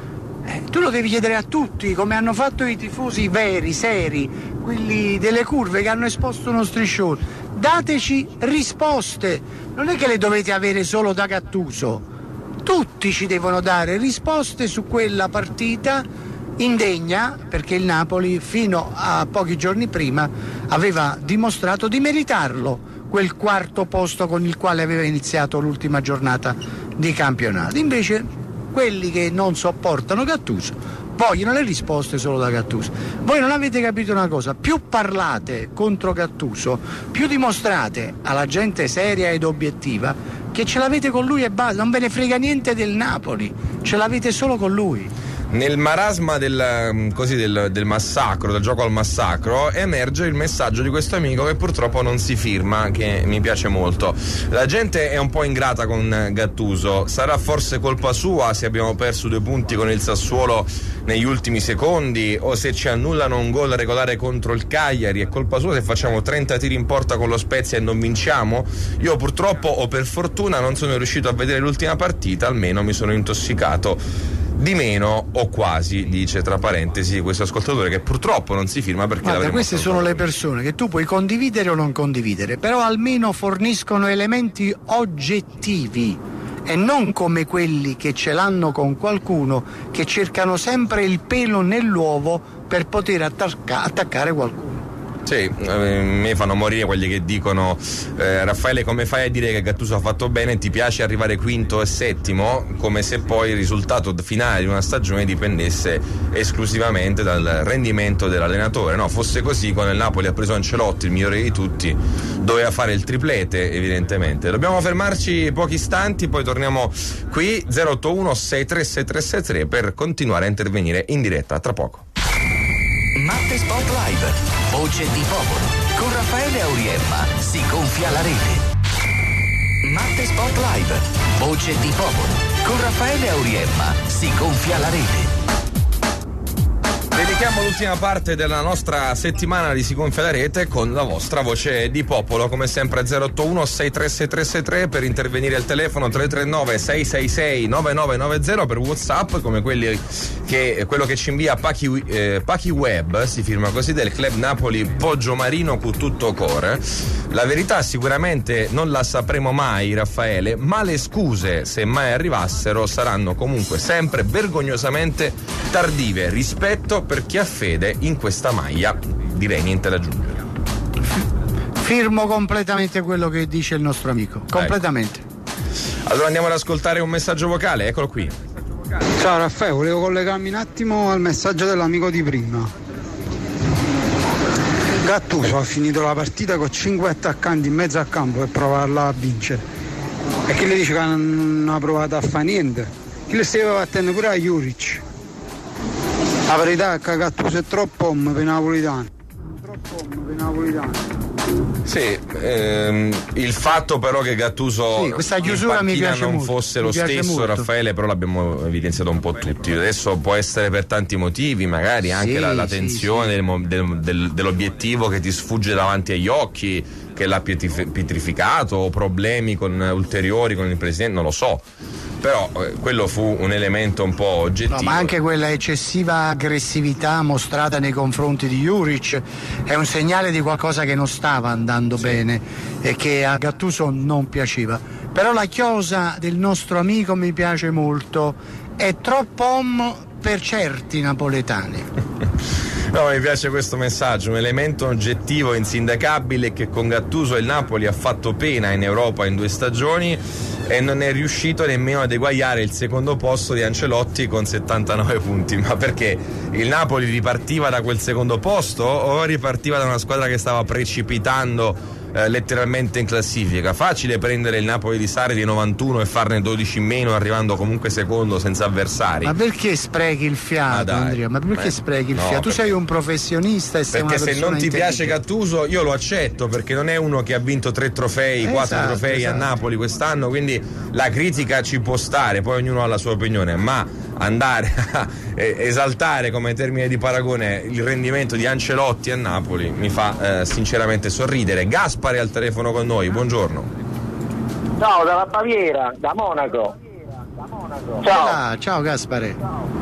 Eh, tu lo devi chiedere a tutti, come hanno fatto i tifosi veri, seri, quelli delle curve che hanno esposto uno striscione. Dateci risposte, non è che le dovete avere solo da Gattuso. Tutti ci devono dare risposte su quella partita indegna, perché il Napoli fino a pochi giorni prima aveva dimostrato di meritarlo, quel quarto posto con il quale aveva iniziato l'ultima giornata di campionato. Invece quelli che non sopportano Gattuso vogliono le risposte solo da Gattuso. Voi non avete capito una cosa: più parlate contro Gattuso, più dimostrate alla gente seria ed obiettiva che ce l'avete con lui e basta, non ve ne frega niente del Napoli, ce l'avete solo con lui. Nel marasma del, così, del, del massacro, del gioco al massacro, emerge il messaggio di questo amico che purtroppo non si firma, che mi piace molto. La gente è un po' ingrata con Gattuso, sarà forse colpa sua se abbiamo perso due punti con il Sassuolo negli ultimi secondi, o se ci annullano un gol regolare contro il Cagliari, è colpa sua se facciamo trenta tiri in porta con lo Spezia e non vinciamo? Io purtroppo, o per fortuna, non sono riuscito a vedere l'ultima partita, almeno mi sono intossicato di meno o quasi, dice tra parentesi questo ascoltatore, che purtroppo non si firma perché Guarda, queste sono le persone che tu puoi condividere o non condividere, però almeno forniscono elementi oggettivi e non come quelli che ce l'hanno con qualcuno, che cercano sempre il pelo nell'uovo per poter attacca- attaccare qualcuno. Sì, eh, mi fanno morire quelli che dicono eh, Raffaele, come fai a dire che Gattuso ha fatto bene, ti piace arrivare quinto e settimo, come se poi il risultato finale di una stagione dipendesse esclusivamente dal rendimento dell'allenatore. No, fosse così, quando il Napoli ha preso Ancelotti, il migliore di tutti, doveva fare il triplete evidentemente. Dobbiamo fermarci pochi istanti, poi torniamo qui zero otto uno sei tre sei tre sei tre per continuare a intervenire in diretta tra poco. Matte Sport Live, voce di popolo, con Raffaele Auriemma si gonfia la rete. Matte Sport Live, voce di popolo, con Raffaele Auriemma si gonfia la rete. Dedichiamo l'ultima parte della nostra settimana di Si gonfia la rete con la vostra voce di popolo, come sempre zero otto uno sei tre sei tre sei tre per intervenire al telefono tre tre nove sei sei sei nove nove nove zero per WhatsApp, come quelli che quello che ci invia Pachi, eh, Pachi Web, si firma così, del Club Napoli Poggio Marino con tutto core. La verità sicuramente non la sapremo mai, Raffaele, ma le scuse, se mai arrivassero, saranno comunque sempre vergognosamente tardive rispetto per chi ha fede in questa maglia. Direi niente da aggiungere. Firmo completamente quello che dice il nostro amico, completamente. Ecco. Allora andiamo ad ascoltare un messaggio vocale, eccolo qui. Ciao Raffaele, volevo collegarmi un attimo al messaggio dell'amico di prima. Gattuso ha finito la partita con cinque attaccanti in mezzo al campo per provarla a vincere. E chi le dice che non ha provato a fare niente? Chi le stava battendo pure a Juric. La verità è che Gattuso è troppo om per napolitano. Troppo om per napolitano. Sì, ehm, il fatto però che Gattuso sì, questa chiusura in mi piace non molto, fosse lo stesso molto. Raffaele, però l'abbiamo evidenziato un po' tutti. Adesso può essere per tanti motivi, magari sì, anche la, la tensione sì, sì. Del, del, dell'obiettivo che ti sfugge davanti agli occhi, che l'ha pietrificato, o problemi con ulteriori con il presidente, non lo so. Però eh, quello fu un elemento un po' oggettivo. No, ma anche quella eccessiva aggressività mostrata nei confronti di Juric è un segnale di qualcosa che non stava andando sì. bene e che a Gattuso non piaceva. Però la chiosa del nostro amico mi piace molto, è troppo om per certi napoletani. No, mi piace questo messaggio, un elemento oggettivo insindacabile che con Gattuso il Napoli ha fatto pena in Europa in due stagioni e non è riuscito nemmeno ad eguagliare il secondo posto di Ancelotti con settantanove punti. Ma perché il Napoli ripartiva da quel secondo posto o ripartiva da una squadra che stava precipitando eh, letteralmente in classifica? Facile prendere il Napoli di Sarri di novantuno e farne dodici in meno arrivando comunque secondo senza avversari. Ma perché sprechi il fiato, ah, Andrea? Ma perché Beh, sprechi il no, fiato? Tu perché... sei un professionista e sei perché una persona se non ti piace intelligente. Gattuso io lo accetto, perché non è uno che ha vinto tre trofei, esatto, quattro trofei esatto. a Napoli quest'anno, quindi la critica ci può stare, poi ognuno ha la sua opinione, ma andare a esaltare come termine di paragone il rendimento di Ancelotti a Napoli mi fa eh, sinceramente sorridere. Gaspare al telefono con noi, buongiorno. Ciao, dalla Baviera, da Monaco. Ciao. Ah, ciao Gaspare.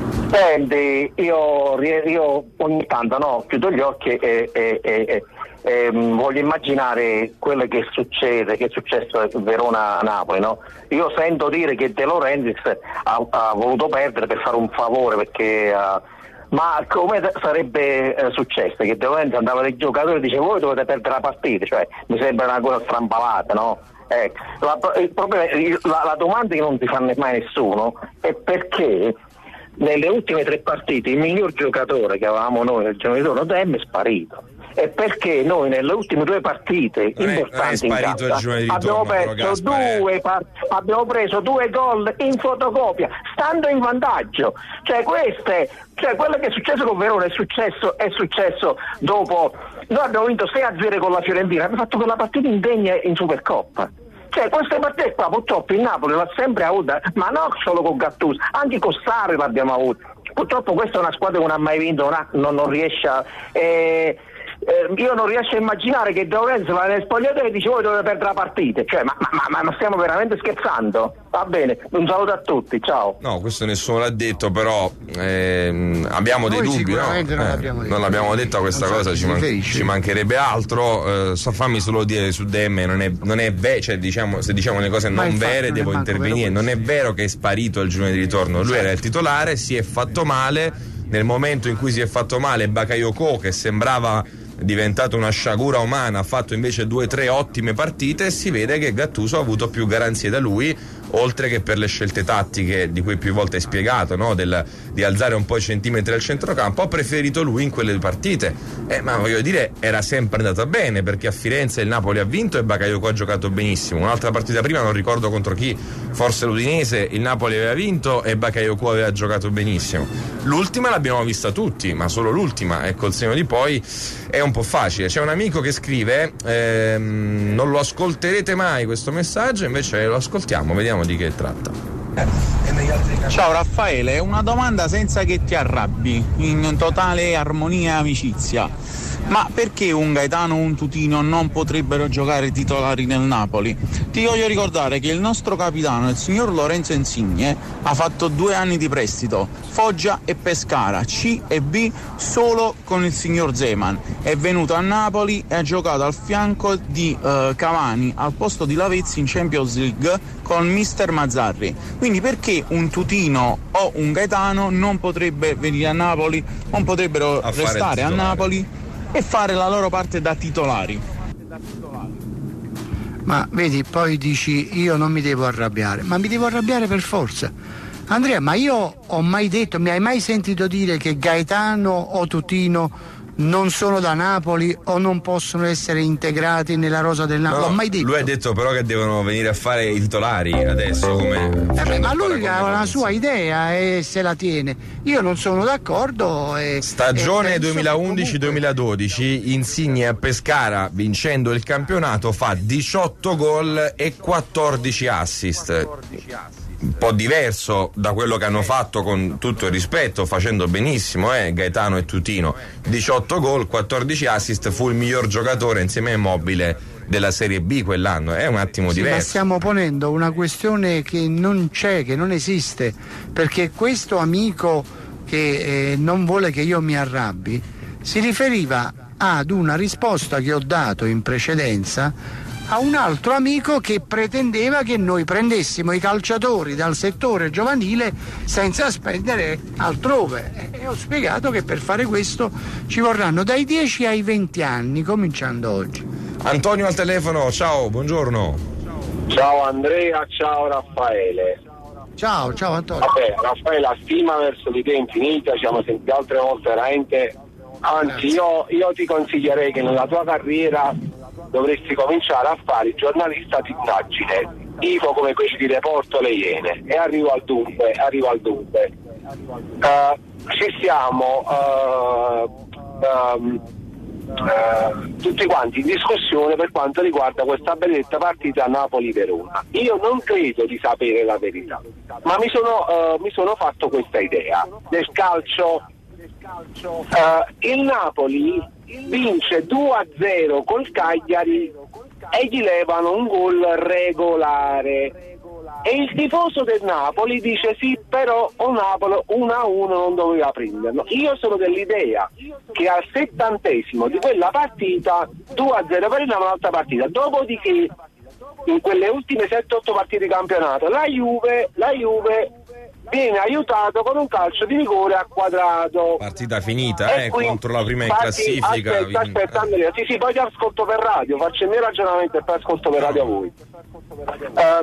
Senti, io, io ogni tanto no, chiudo gli occhi e, e, e, e, e voglio immaginare quello che succede, che è successo a Verona-Napoli, no? Io sento dire che De Laurentiis ha, ha voluto perdere per fare un favore, perché uh, ma come sarebbe eh, successo? Che De Laurentiis andava dai giocatori e dice voi dovete perdere la partita, cioè mi sembra una cosa strampalata, no? Eh, la, il problema, la, la domanda che non ti fa mai nessuno è perché nelle ultime tre partite il miglior giocatore che avevamo noi nel giorno di ritorno, Dem, è sparito. E perché noi nelle ultime due partite non importanti è, non è in casa ritorno, abbiamo, preso due part- abbiamo preso due gol in fotocopia stando in vantaggio, cioè queste cioè quello che è successo con Verona è successo è successo dopo. Noi abbiamo vinto sei a zero con la Fiorentina, abbiamo fatto quella partita indegna in Supercoppa. Cioè queste partite qua purtroppo il Napoli l'ha sempre avuta, ma non solo con Gattuso, anche con Sarri l'abbiamo avuta. Purtroppo questa è una squadra che non ha mai vinto, non, ha, non, non riesce a eh, eh, io non riesco a immaginare che De Laurentiis va nel spogliatoio e dice voi dovete perdere la partita, cioè ma, ma, ma, ma stiamo veramente scherzando? Va bene, un saluto a tutti, ciao. No, questo nessuno l'ha detto, però ehm, abbiamo Noi dei dubbi, no? non Eh, l'abbiamo detto. non l'abbiamo detto a questa non cosa, so, ci, man- ci ci mancherebbe altro. Eh, so, fammi solo dire su D M, non è, non è vero, cioè diciamo, se diciamo le cose Ma non infatti, vere non devo intervenire, non è vero che è sparito il giorno di ritorno, lui era il titolare, si è fatto male, nel momento in cui si è fatto male Bakayoko, che sembrava diventato una sciagura umana, ha fatto invece due o tre ottime partite e si vede che Gattuso ha avuto più garanzie da lui, oltre che per le scelte tattiche di cui più volte hai spiegato, no? Del, di alzare un po' i centimetri al centrocampo. Ha preferito lui in quelle partite, eh, ma voglio dire era sempre andata bene, perché a Firenze il Napoli ha vinto e Bakayoko ha giocato benissimo. Un'altra partita prima, non ricordo contro chi, forse l'Udinese, il Napoli aveva vinto e Bakayoko aveva giocato benissimo. L'ultima l'abbiamo vista tutti, ma solo l'ultima, e col segno di poi è un po' facile. C'è un amico che scrive ehm, non lo ascolterete mai questo messaggio, invece lo ascoltiamo, vediamo di che tratta. Ciao Raffaele, una domanda senza che ti arrabbi, in totale armonia e amicizia. Ma perché un Gaetano o un Tutino non potrebbero giocare titolari nel Napoli? Ti voglio ricordare che il nostro capitano, il signor Lorenzo Insigne, ha fatto due anni di prestito, Foggia e Pescara, C e B solo con il signor Zeman. È venuto a Napoli e ha giocato al fianco di uh, Cavani al posto di Lavezzi in Champions League con mister Mazzarri. Quindi perché un Tutino o un Gaetano non potrebbe venire a Napoli, non potrebbero a restare a Napoli e fare la loro parte da titolari? Ma vedi, poi dici io non mi devo arrabbiare, ma mi devo arrabbiare per forza. Andrea, ma io ho mai detto, mi hai mai sentito dire che Gaetano o Tutino non sono da Napoli o non possono essere integrati nella rosa del Napoli? No, L'ho mai detto. Lui ha detto però che devono venire a fare i titolari adesso, come eh beh, ma lui ha una sua idea e se la tiene. Io non sono d'accordo. E, Stagione e duemilaundici duemiladodici, Insigne a Pescara, vincendo il campionato, fa diciotto gol e quattordici assist. Un po' diverso da quello che hanno fatto, con tutto il rispetto, facendo benissimo eh, Gaetano e Tutino. Diciotto gol, quattordici assist, fu il miglior giocatore insieme a Immobile della Serie B quell'anno. È un attimo sì, diverso. ma stiamo ponendo una questione che non c'è, che non esiste, perché questo amico che eh, non vuole che io mi arrabbi si riferiva ad una risposta che ho dato in precedenza a un altro amico che pretendeva che noi prendessimo i calciatori dal settore giovanile senza spendere altrove, e ho spiegato che per fare questo ci vorranno dai dieci ai venti anni, cominciando oggi. Antonio al telefono, ciao, buongiorno. Ciao Andrea, ciao Raffaele. Ciao, ciao Antonio. Vabbè, Raffaele, la stima verso di te è infinita, ci siamo sentiti altre volte veramente. Anzi, io, io ti consiglierei che nella tua carriera dovresti cominciare a fare il giornalista d'indagine, tipo come quelli di Reporto Le Iene. E arrivo al dunque, arrivo al dunque. Uh, ci siamo uh, um, uh, tutti quanti in discussione per quanto riguarda questa benedetta partita Napoli-Verona. Io non credo di sapere la verità, ma mi sono, uh, mi sono fatto questa idea. Nel calcio uh, il Napoli vince due a zero col Cagliari e gli levano un gol regolare, e il tifoso del Napoli dice sì, però o Napoli uno a uno non doveva prenderlo. Io sono dell'idea che al settantesimo di quella partita due a zero prendiamo un'altra partita, dopodiché in quelle ultime sette otto partite di campionato la Juve, la Juve viene aiutato con un calcio di rigore a Quadrato. Partita finita, eh, contro la prima in classifica. Aspetta, aspetta, Andrea, sì, sì, poi ti ascolto per radio, faccio il mio ragionamento e poi ascolto per radio a voi. Uh,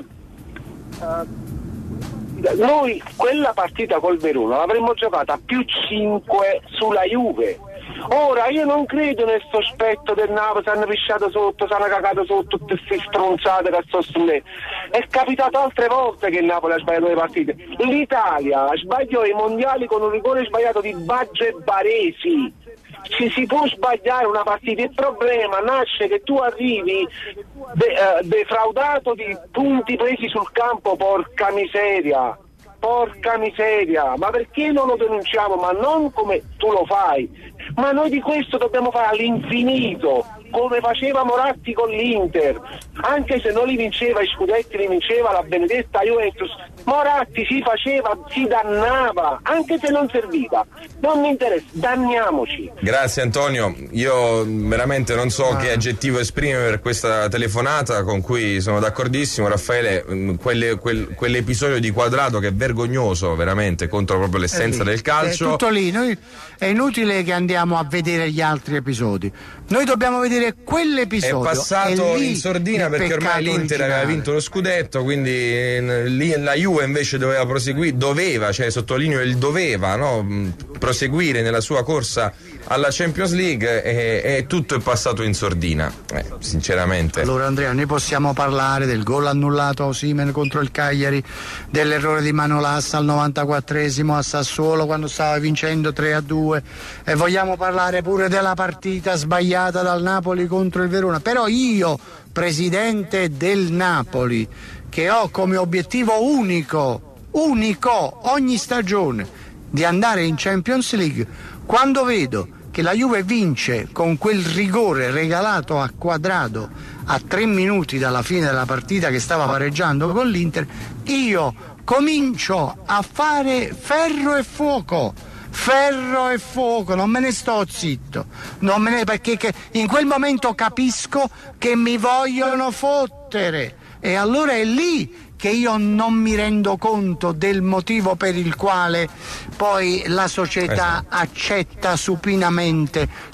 uh, noi quella partita col Verona l'avremmo giocata a più cinque sulla Juve. Ora io non credo nel sospetto del Napoli, si hanno pisciato sotto, si hanno cagato sotto, tutte queste stronzate che sto su me. È capitato altre volte che il Napoli ha sbagliato le partite. L'Italia sbagliò i mondiali con un rigore sbagliato di Baggio e Baresi. Ci si può sbagliare una partita, il problema nasce che tu arrivi de, uh, defraudato di punti presi sul campo, porca miseria. Porca miseria, ma perché non lo denunciamo? Ma non come tu lo fai, ma noi di questo dobbiamo fare all'infinito, come faceva Moratti con l'Inter, anche se non li vinceva i scudetti, li vinceva la benedetta Juventus. Moratti si faceva, si dannava, anche se non serviva. Non mi interessa, danniamoci. Grazie Antonio, io veramente non so ah. che aggettivo esprimere per questa telefonata, con cui sono d'accordissimo. Raffaele, quelle, quel, quell'episodio di Quadrato che è vergognoso veramente, contro proprio l'essenza del calcio. È tutto lì, noi è inutile che andiamo a vedere gli altri episodi. Noi dobbiamo vedere quell'episodio. È passato in sordina perché ormai l'Inter originale. aveva vinto lo scudetto, quindi lì la Juve invece doveva proseguire, doveva, cioè sottolineo il doveva, no? proseguire nella sua corsa alla Champions League, e, e tutto è passato in sordina, eh, sinceramente. Allora Andrea, noi possiamo parlare del gol annullato a Osimhen contro il Cagliari, dell'errore di Manolassa al novantaquattresimo a Sassuolo quando stava vincendo tre a due, e vogliamo parlare pure della partita sbagliata dal Napoli contro il Verona. Però io, presidente del Napoli, che ho come obiettivo unico, unico ogni stagione di andare in Champions League, quando vedo che la Juve vince con quel rigore regalato a Quadrato a tre minuti dalla fine della partita che stava pareggiando con l'Inter, io comincio a fare ferro e fuoco. Ferro e fuoco, non me ne sto zitto, non me ne, perché in quel momento capisco che mi vogliono fottere, e allora è lì che io non mi rendo conto del motivo per il quale poi la società accetta supinamente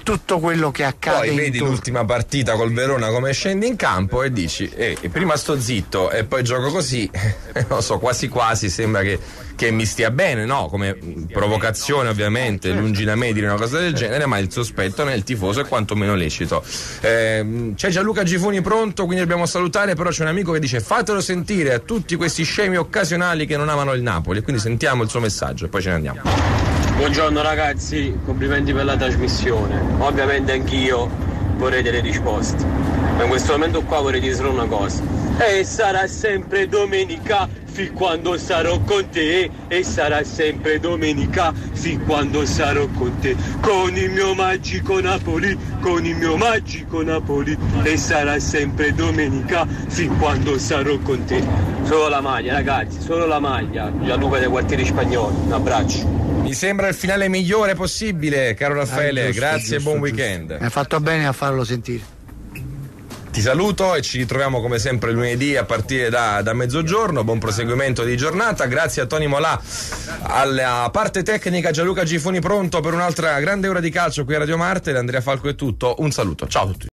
tutto quello che accade. Poi vedi intorno. l'ultima partita col Verona come scendi in campo e dici eh, prima sto zitto e poi gioco così, non so, quasi quasi sembra che, che mi stia bene, no? Come provocazione ovviamente, lungi da me dire una cosa del genere, ma il sospetto nel tifoso è quantomeno lecito. Eh, c'è Gianluca Gifuni pronto, quindi dobbiamo salutare, però c'è un amico che dice fatelo sentire a tutti questi scemi occasionali che non amano il Napoli, quindi sentiamo il suo messaggio e poi ce ne andiamo. Buongiorno ragazzi, complimenti per la trasmissione. Ovviamente anch'io vorrei delle risposte, ma in questo momento qua vorrei dire solo una cosa: e sarà sempre domenica fin quando sarò con te, e sarà sempre domenica fin quando sarò con te, con il mio magico Napoli, con il mio magico Napoli, e sarà sempre domenica fin quando sarò con te. Solo la maglia ragazzi, solo la maglia. Gianluca dei quartieri spagnoli, un abbraccio. Mi sembra il finale migliore possibile, caro Raffaele, ah, giusto, grazie giusto, e buon giusto. weekend. Mi ha fatto bene a farlo sentire. Ti saluto e ci ritroviamo come sempre lunedì a partire da, da mezzogiorno. Buon proseguimento di giornata. Grazie a Tony Molà, alla parte tecnica Gianluca Gifuni pronto per un'altra grande ora di calcio qui a Radio Marte. Da Andrea Falco è tutto. Un saluto. Ciao a tutti.